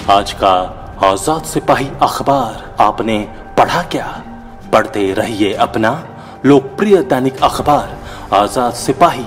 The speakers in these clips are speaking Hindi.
आज का आजाद सिपाही अखबार आपने पढ़ा क्या? पढ़ते रहिए अपना लोकप्रिय दैनिक अखबार आजाद सिपाही।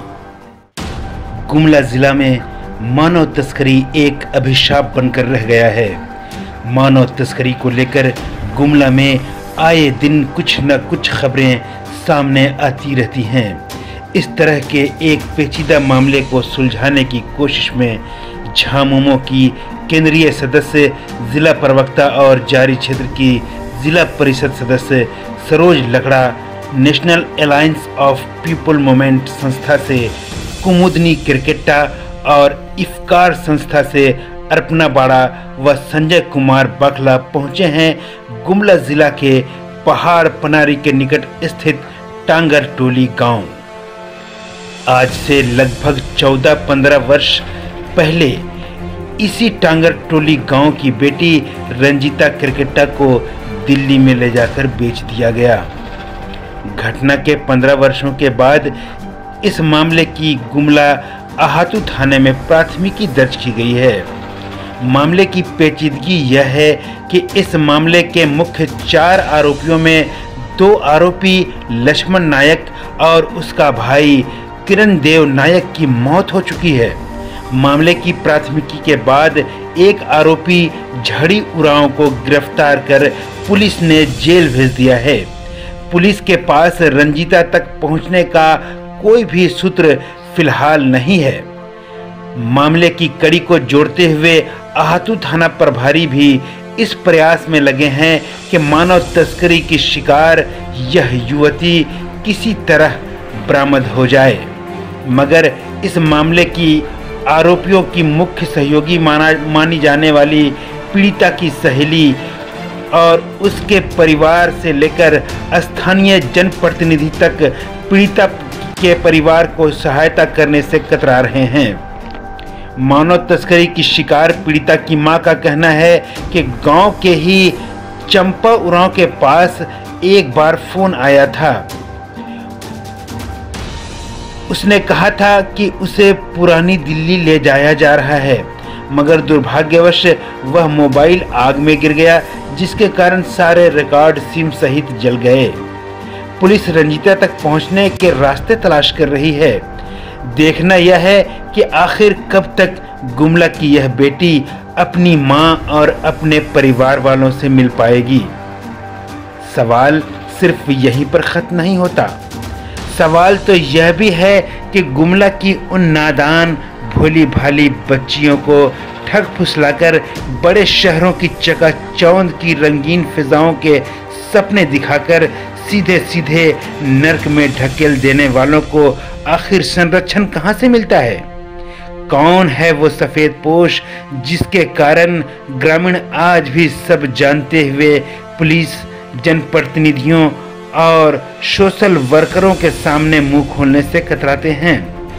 गुमला जिला में मानव तस्करी एक अभिशाप बनकर रह गया है। मानव तस्करी को लेकर गुमला में आए दिन कुछ न कुछ खबरें सामने आती रहती हैं। इस तरह के एक पेचीदा मामले को सुलझाने की कोशिश में झामुमो की केंद्रीय सदस्य, जिला प्रवक्ता और जारी क्षेत्र की जिला परिषद सदस्य Saroj Lakra, national alliance of people movement संस्था से कुमुदनी क्रिकेटा और इफ्कार संस्था से अर्पणा बाड़ा व संजय कुमार बखला पहुंचे हैं गुमला जिला के पहाड़ पनारी के निकट स्थित टांगर टोली गांव। आज से लगभग 14-15 वर्ष पहले इसी टांगर टोली गांव की बेटी रंजीता क्रिकेटा को दिल्ली में ले जाकर बेच दिया गया। घटना के 15 वर्षों के बाद इस मामले की गुमला आहातू थाने में प्राथमिकी दर्ज की गई है। मामले की पेचीदगी यह है कि इस मामले के मुख्य 4 आरोपियों में 2 आरोपी लक्ष्मण नायक और उसका भाई किरण देव नायक की मौत हो चुकी है। मामले की प्राथमिकी के बाद एक आरोपी झड़ी उरांव को गिरफ्तार कर पुलिस ने जेल भेज दिया है। पुलिस के पास रंजीता तक पहुंचने का कोई भी सूत्र फिलहाल नहीं है। मामले की कड़ी को जोड़ते हुए आहातू थाना प्रभारी भी इस प्रयास में लगे हैं कि मानव तस्करी की शिकार यह युवती किसी तरह बरामद हो जाए, मगर इस मामले की आरोपियों की मुख्य सहयोगी मानी जाने वाली पीड़िता की सहेली और उसके परिवार से लेकर स्थानीय जनप्रतिनिधि तक पीड़िता के परिवार को सहायता करने से कतरा रहे हैं। मानव तस्करी की शिकार पीड़िता की मां का कहना है कि गांव के ही चंपा उरांव के पास एक बार फोन आया था। उसने कहा था कि उसे पुरानी दिल्ली ले जाया जा रहा है, मगर दुर्भाग्यवश वह मोबाइल आग में गिर गया, जिसके कारण सारे रिकॉर्ड सिम सहित जल गए। पुलिस रंजीता तक पहुंचने के रास्ते तलाश कर रही है। देखना यह है कि आखिर कब तक गुमला की यह बेटी अपनी मां और अपने परिवार वालों से मिल पाएगी। सवाल सिर्फ यहीं पर खत्म नहीं होता। सवाल तो यह भी है कि गुमला की उन नादान भोली भाली बच्चियों को ठग फुसलाकर बड़े शहरों की चकाचौंध की रंगीन फिजाओं के सपने दिखाकर सीधे सीधे नर्क में ढकेल देने वालों को आखिर संरक्षण कहां से मिलता है? कौन है वो सफेद पोश जिसके कारण ग्रामीण आज भी सब जानते हुए पुलिस, जनप्रतिनिधियों और सोशल वर्करों के सामने मुंह खोलने से कतराते हैं?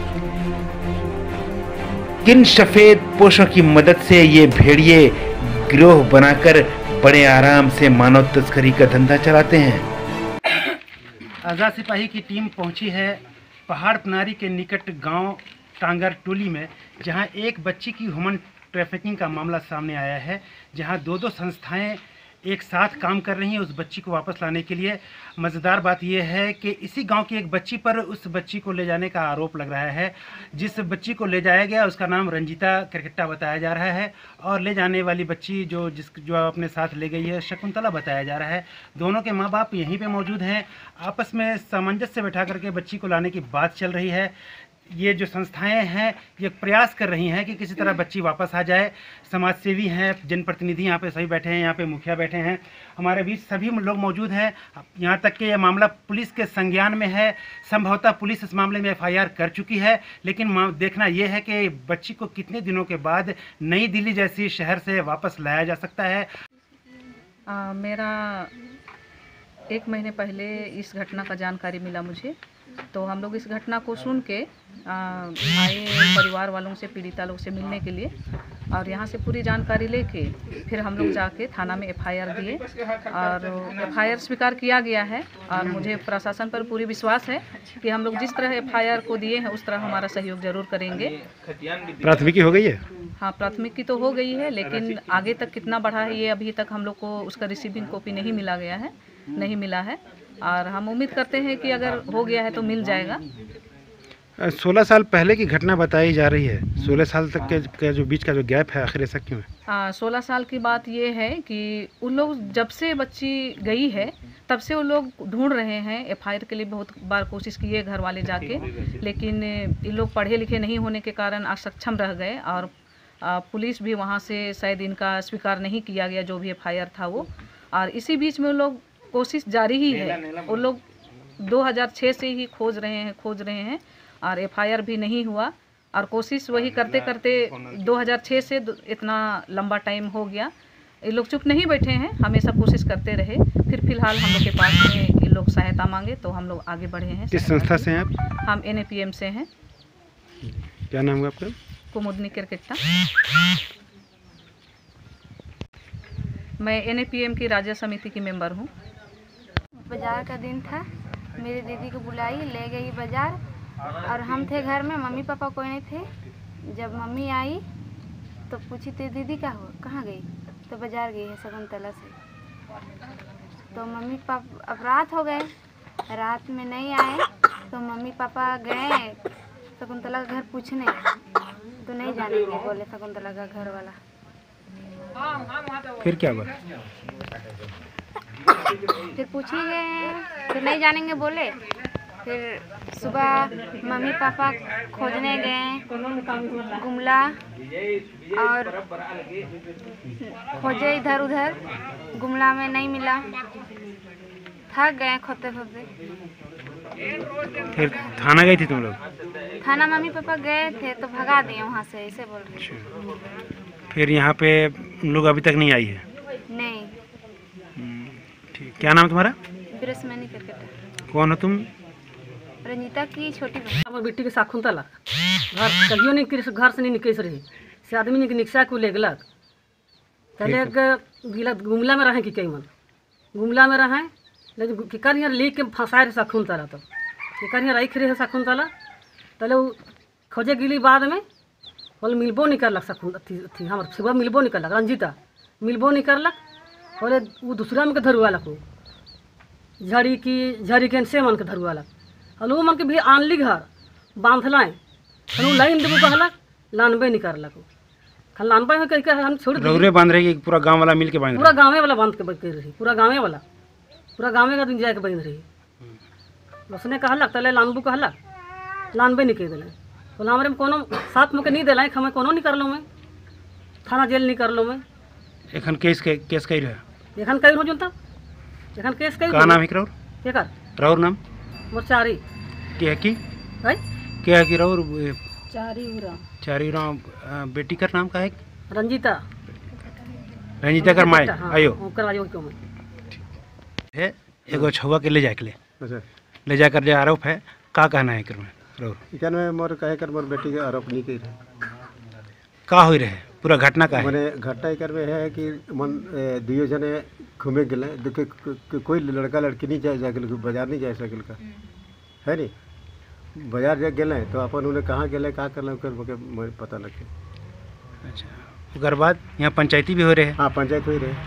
किन सफेद पोशों की मदद से ये भेड़िए गिरोह बनाकर बड़े आराम से मानव तस्करी का धंधा चलाते हैं? आजाद सिपाही की टीम पहुंची है पहाड़ पनारी के निकट गांव टांगर टोली में, जहां एक बच्ची की ह्यूमन ट्रैफिकिंग का मामला सामने आया है, जहां 2 संस्थाएं एक साथ काम कर रही हैं उस बच्ची को वापस लाने के लिए। मज़ेदार बात यह है कि इसी गांव की एक बच्ची पर उस बच्ची को ले जाने का आरोप लग रहा है। जिस बच्ची को ले जाया गया उसका नाम रंजीता क्रिकेटा बताया जा रहा है, और ले जाने वाली बच्ची जो अपने साथ ले गई है शकुंतला बताया जा रहा है। दोनों के माँ बाप यहीं पे मौजूद हैं। आपस में सामंजस्य बैठा करके बच्ची को लाने की बात चल रही है। ये जो संस्थाएं हैं ये प्रयास कर रही हैं कि किसी तरह बच्ची वापस आ जाए। समाजसेवी हैं, जनप्रतिनिधि यहाँ पे सभी बैठे हैं, यहाँ पे मुखिया बैठे हैं, हमारे बीच सभी लोग मौजूद हैं। यहाँ तक कि यह मामला पुलिस के संज्ञान में है। संभवतः पुलिस इस मामले में FIR कर चुकी है, लेकिन देखना यह है कि बच्ची को कितने दिनों के बाद नई दिल्ली जैसी शहर से वापस लाया जा सकता है। मेरा 1 महीने पहले इस घटना का जानकारी मिला मुझे, तो हम लोग इस घटना को सुन के आए परिवार वालों से, पीड़िता लोग से मिलने के लिए, और यहाँ से पूरी जानकारी लेके फिर हम लोग जाके थाना में FIR दिए और FIR स्वीकार किया गया है। और मुझे प्रशासन पर पूरी विश्वास है कि हम लोग जिस तरह FIR को दिए हैं उस तरह हमारा सहयोग जरूर करेंगे। प्राथमिकी हो गई है? हाँ, प्राथमिकी तो हो गई है, लेकिन आगे तक कितना बढ़ा है ये अभी तक हम लोग को उसका रिसीविंग कॉपी नहीं मिला है और हम उम्मीद करते हैं कि अगर हो गया है तो मिल जाएगा। 16 साल पहले की घटना बताई जा रही है, 16 साल तक के जो बीच का जो गैप है, आखिर ऐसा क्यों है? 16 साल की बात ये है कि उन लोग जब से बच्ची गई है तब से वो लोग ढूंढ रहे हैं। एफआईआर के लिए बहुत बार कोशिश किए घर वाले जाके, लेकिन ये लोग पढ़े लिखे नहीं होने के कारण असक्षम रह गए और पुलिस भी वहाँ से शायद इनका स्वीकार नहीं किया गया जो भी एफआईआर था वो। और इसी बीच में वो लोग कोशिश जारी ही है, वो लोग 2006 से ही खोज रहे हैं और एफआईआर भी नहीं हुआ और कोशिश वही करते करते 2006 से इतना लंबा टाइम हो गया। ये लोग चुप नहीं बैठे हैं, हमेशा कोशिश करते रहे। फिर फिलहाल हम लोग के पास में ये लोग सहायता मांगे तो हम लोग आगे बढ़े हैं। किस संस्था से हैं आप? हम NAPM से हैं। क्या नाम है आपका? कुमुदनी किरकिट्टा। मैं NAPM की राज्य समिति की मेंबर हूँ। बाजार का दिन था, मेरी दीदी को बुलाई, ले गई बाजार और हम थे घर में, मम्मी पापा कोई नहीं थे। जब मम्मी आई तो पूछी तेरी दीदी कहाँ गई? तो बाजार गई है शकुंतला से। तो मम्मी पापा अब रात हो गए, रात में नहीं आए तो मम्मी पापा गए शकुंतला का घर पूछने, तो नहीं जानेंगे बोले शकुंतला का घर वाला। फिर क्या हुआ? फिर पूछने गए, फिर नहीं जानेंगे बोले। फिर सुबह मम्मी पापा खोजने गए गुमला और खोजे इधर उधर, गुमला में नहीं मिला, थक गए खोदते खोदते। फिर थाना गई थी तुम लोग? थाना मम्मी पापा गए थे तो भगा दिए वहाँ से, ऐसे बोल रहे। फिर यहाँ पे लोग अभी तक नहीं आई है? नहीं। ठीक, क्या नाम तुम्हारा? बिरसमनी किरकिट्टा। कौन हो तुम? रंजीता की छोटी बहन। हमर बेटी के शकुंतला घर कहियो नहीं घर से नहीं निकल रही से आदमी ने निक्सा को ले गलक चले गिला गुमला में रहे कि कई मन गुमला में रहे, लेकिन केकर यहाँ ले के फंसाए रहे शकुंतला। तो केकर यहाँ रख रहे शकुंतला तले वो खोजे गिली बाद में बोले मिलबो नहीं करलक शकुंतला हमार सुबह मिलबो नहीं करलक, रंजीता मिलबो नहीं करलक। बोले वो दूसरा मन के धरुआलक, वो झड़ी के से मन के धरुआलक। हलो मन के भी आनली घर बांधलाए हनु लाइन देबो कहलक, लानबे नहीं करलक। खल लानबे में कह के हम छोड़ दी। रौरे बांध रही पूरा गांव वाला मिल के बांध पूरा गांवे वाला बांध के कर रही, पूरा गांवे का दिन जाके बांध रही। उसने कहलक तले लानबू कहलक, लानबे नहीं कह दिले। बोला हमरे में कोनो साथ में के नहीं दिलाई, हमें कोनो नहीं कर लो, मैं थाना जेल नहीं कर लो। मैं एखन केस कई रहे? एखन कई हो जनता एखन केस कई। का नाम है रौर? केकर? रौर नाम? मोर चारी क्या की? है क्या है कि रौर? चारी राम। बेटी का नाम का है? रंजीता कर माय आयो ओकर आयो क्यों मैं है एगो छुआ के ले जाके ले जाकर जो आरोप है, का कहना है कर रौर? में मोर कहे कर मोर बेटी के आरोप नहीं की का हो रहे पूरा घटना का है? मैंने घटना कर में है कि मन दुयो जने घूमे गए, कोई लड़का लड़की नहीं जा सकल, बाजार नहीं जा सकल का है नी। बाजार जा गए तो अपन उन्हें कहाँ गए का कर मुझे पता लगे। अच्छा, उकर बाद यहाँ पंचायती भी हो रहे हैं? हाँ, पंचायत हो रहे।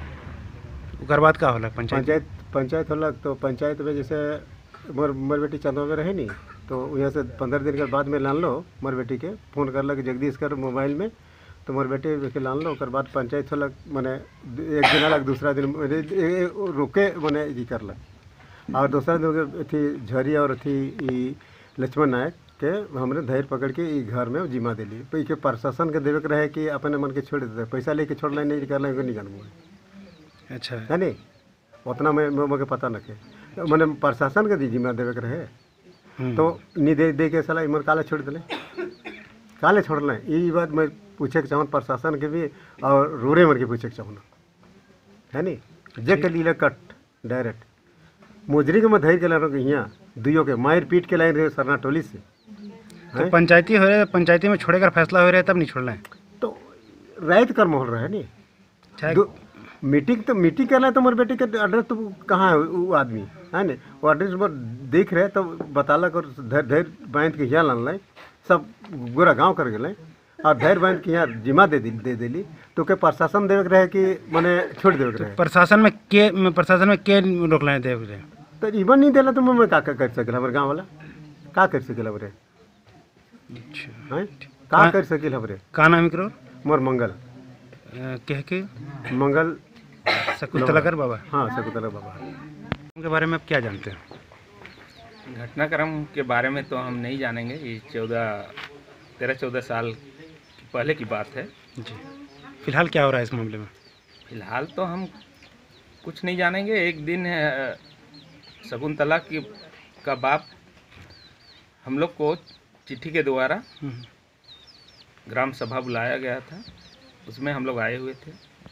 उकर बाद का होला? पंचायत होला तो पंचायत में जैसे मोर बेटी चंदवा में रहे नी, तो यहाँ से 15 दिन के बाद में लान लो मोर बेटी के फोन कर लग जगदीश कर मोबाइल में, तो मोर बेटी के लान लो। ओकर बाद पंचायत होला मैंने एक दिन अलग, दूसरा दिन रुके मैंने जी कर लग। और दूसरा दिन थी झरी और थी लक्ष्मण नायक के हमने धैर्य पकड़ के घर में जिम्मा दिली। तो ये प्रशासन के देवे के रहे कि अपने मन के छोड़ देते, पैसा लेके छोड़ लाइन नहीं कर लेंगे, नहीं जानबू। अच्छा है नहीं, उतना मैं पता न के मैंने प्रशासन के दी जिम्मा देवे के रहे, तो नहीं दे के सला इमन काले छोड़ दिले, काले छोड़ना। ये बात मैं पूछे के चाहूँ प्रशासन के भी और रोरे मन के पूछे के चाहूँ, है नहीं। जे के लिए कट डायरेक्ट मोजरी के मैं धैर्य के लाइन यहाँ दुइयों के मार पीट के लाइन रहे सरना टोली से। तो पंचायती हो रहे, पंचायती में छोड़े कर फैसला हो रहा है तब नहीं छोड़ना है? तो रात कर माहौल रहे नहीं, मीटिंग तो मीटिंग करना है। तो मेरे बेटी का एड्रेस तो कहाँ है वो आदमी, है ना। वो एड्रेस पर देख रहे तो बतालक और धैर्य बांध के यहाँ लान लाए, सब पूरा गाँव कर गए। और धैर्य बंद की यहाँ जिम्मा दे दिली तो के प्रशासन देवे के रहे कि मने छोड़ देवे के रहे। प्रशासन में के रोकना देवे के रहे तो इवन नहीं देला तो मैं का कर सकेला हमारे गाँव वाला का कर सकेला बरे। अच्छा का कर सकेला बरे। का नाम करो मोर मंगल कह के मंगल शकुंतलाकर बाबा। हाँ शकुंतला बाबा। उनके बारे में आप क्या जानते हैं? घटनाक्रम के बारे में तो हम नहीं जानेंगे, ये 13-14 साल पहले की बात है जी। फिलहाल क्या हो रहा है इस मामले में? फिलहाल तो हम कुछ नहीं जानेंगे। एक दिन शकुंतला का बाप हम लोग को चिट्ठी के द्वारा ग्राम सभा बुलाया गया था, उसमें हम लोग आए हुए थे।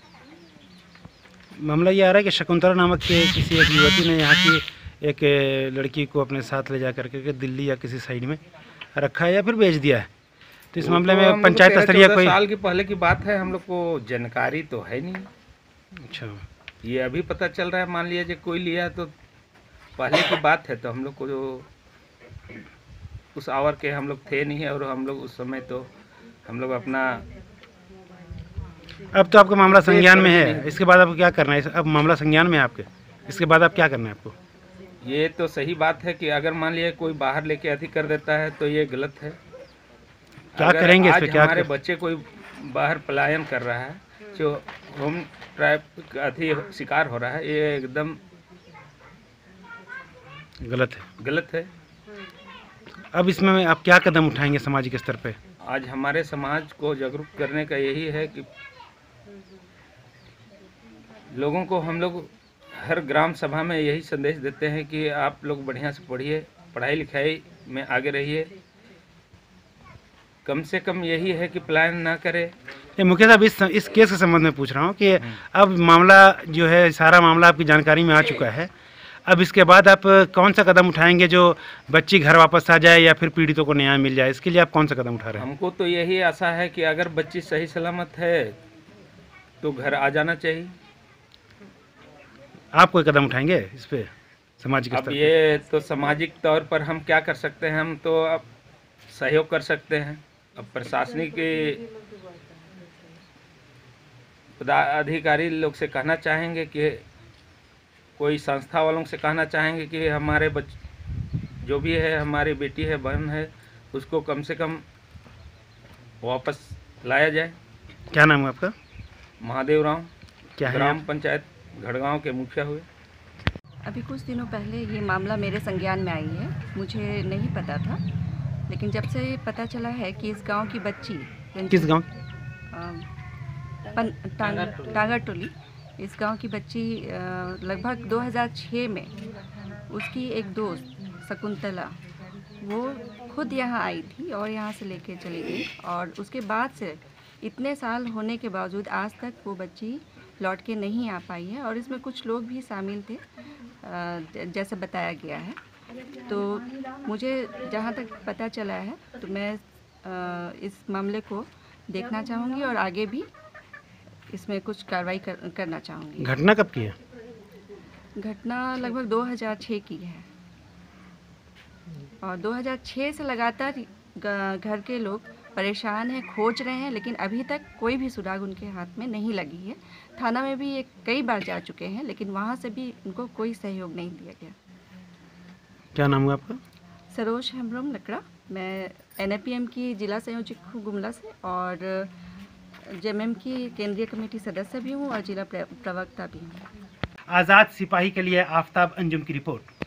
मामला ये आ रहा है कि शकुंतला नामक के किसी एक युवती ने यहाँ की एक लड़की को अपने साथ ले जा करके दिल्ली या किसी साइड में रखा है या फिर बेच दिया है। तो इस मामले में पंचायत स्तरीय कोई साल की पहले की बात है, हम लोग को जानकारी तो है नहीं। अच्छा, ये अभी पता चल रहा है। मान लीजिए कोई लिया तो पहले की बात है, तो हम लोग को जो उस आवर के हम लोग थे नहीं, और हम लोग उस समय तो हम लोग अपना। अब तो आपका मामला संज्ञान में है, इसके बाद आपको क्या करना है? अब मामला संज्ञान में है आपके, इसके बाद आप क्या करना है आपको? ये तो सही बात है कि अगर मान लिया कोई बाहर लेके अधिक कर देता है तो ये गलत है। क्या करेंगे इस पे? क्या हमारे बच्चे कोई बाहर पलायन कर रहा है, जो होम ट्रैप अधिक शिकार हो रहा है, ये एकदम गलत है। अब इसमें आप क्या कदम उठाएंगे सामाजिक स्तर पे? आज हमारे समाज को जागरूक करने का यही है कि लोगों को हम लोग हर ग्राम सभा में यही संदेश देते हैं कि आप लोग बढ़िया से पढ़िए, पढ़ाई लिखाई में आगे रहिए। कम से कम यही है कि पलायन ना करें। मुखिया साहब, इस केस के संबंध में पूछ रहा हूँ कि अब मामला जो है, सारा मामला आपकी जानकारी में आ चुका है। अब इसके बाद आप कौन सा कदम उठाएंगे जो बच्ची घर वापस आ जाए या फिर पीड़ितों को न्याय मिल जाए? इसके लिए आप कौन सा कदम उठा रहे हैं? हमको तो यही आशा है कि अगर बच्ची सही सलामत है तो घर आ जाना चाहिए। आप कोई कदम उठाएंगे इस पे सामाजिक स्तर अब पे? ये तो सामाजिक तौर पर हम क्या कर सकते हैं? हम तो अब सहयोग कर सकते हैं। अब प्रशासनिक पदाधिकारी लोग से कहना चाहेंगे कि कोई संस्था वालों से कहना चाहेंगे कि हमारे जो भी है, हमारी बेटी है, बहन है, उसको कम से कम वापस लाया जाए। क्या नाम है आपका? महादेव राव, क्या है? ग्राम पंचायत घड़गांव के मुखिया हुए। अभी कुछ दिनों पहले ये मामला मेरे संज्ञान में आई है, मुझे नहीं पता था, लेकिन जब से पता चला है कि इस गांव की बच्ची, किस गांव? टांगर टोली, इस गांव की बच्ची लगभग 2006 में उसकी एक दोस्त शकुंतला वो खुद यहाँ आई थी और यहाँ से लेके चली गई, और उसके बाद से इतने साल होने के बावजूद आज तक वो बच्ची लौट के नहीं आ पाई है। और इसमें कुछ लोग भी शामिल थे जैसे बताया गया है। तो मुझे जहाँ तक पता चला है तो मैं इस मामले को देखना चाहूँगी और आगे भी इसमें कुछ कार्रवाई करना चाहूँगी। घटना कब की है? घटना लगभग 2006 की है, और 2006 से लगातार घर के लोग परेशान हैं, खोज रहे हैं, लेकिन अभी तक कोई भी सुराग उनके हाथ में नहीं लगी है। थाना में भी कई बार जा चुके हैं, लेकिन वहाँ से भी उनको कोई सहयोग नहीं दिया गया। क्या नाम है आपका? सरोज हेम्ब्रोम लकड़ा। मैं NAPM की जिला संयोजक हूँ गुमला से, और JMM की केंद्रीय कमेटी सदस्य भी हूँ और जिला प्रवक्ता भी हूँ। आज़ाद सिपाही के लिए आफताब अंजुम की रिपोर्ट।